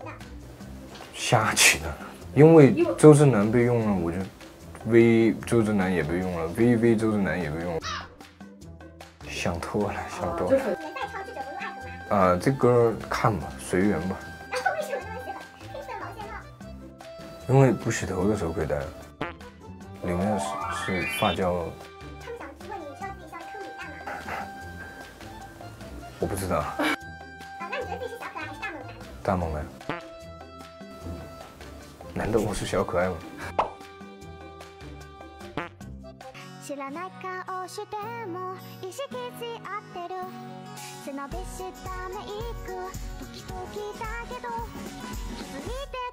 瞎起的，因为周震南被用了，我就 V 周震南也被用了 ，VV 周震南也被用了，想多了，想多了。 年代超智者不入爱河吗？ 这歌看吧，随缘吧。 然后为什么那么喜欢黑色毛线帽？ 因为不洗头的时候可以戴，里面是发胶。 他们想问你知道自己像颗卤蛋吗？ 我不知道。 那你觉得自己是小可爱还是大猛男？ 大猛男。难道我是小可爱吗？ 知らない顔しても意識し合ってる背伸びしたメイク時々だけど気づいて